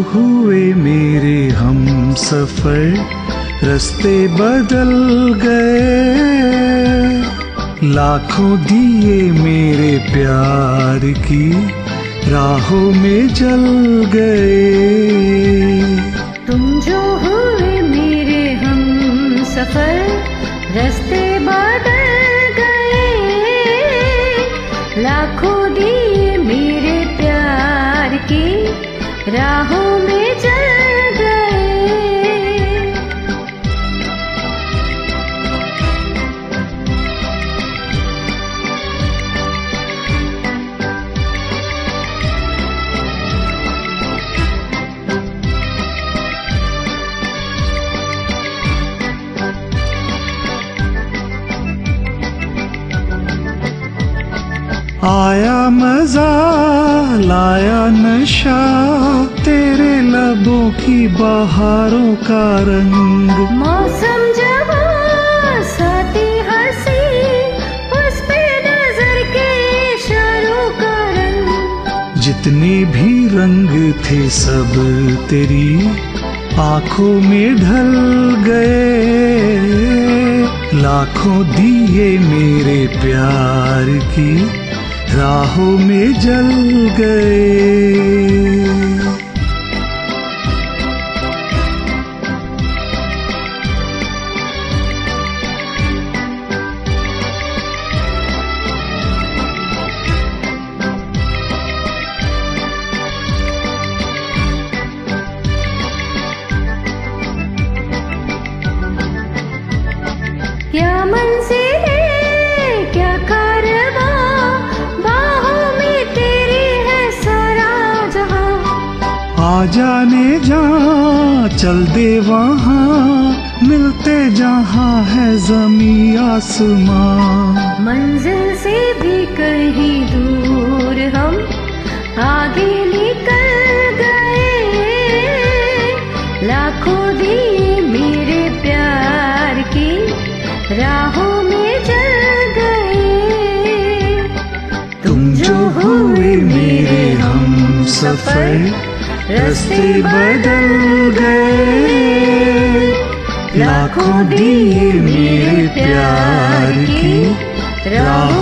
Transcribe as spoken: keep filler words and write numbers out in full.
हुए मेरे हम सफर, रास्ते बदल गए। लाखों दिए मेरे प्यार की राहों में जल गए। तुम जो हुए मेरे हम सफर, रास्ते बदल गए। लाखों दिए मेरे प्यार की राहों में जल गए। आया मजा लाया नशा, तेरे लबों की बहारों का रंग। मौसम जब साथी हंसी, उस पे नजर के इशारों का रंग। जितने भी रंग थे सब तेरी आंखों में ढल गए। लाखों दिए मेरे प्यार की राहों में जल गए। क्या मंजिले क्या कारवां, बाहों में तेरी है सारा जहां। आ जाने जहाँ चल दे वहाँ, मिलते जहाँ है ज़मीं आसमां। मंजिल से भी कहीं दूर हम आगे निकल गए। लाखों दिए मेरे प्यार की राहों में जल गए। तुम जो हुए मेरे हम सफर, रास्ते बदल गए। लाखों दिए मेरे प्यार की राहों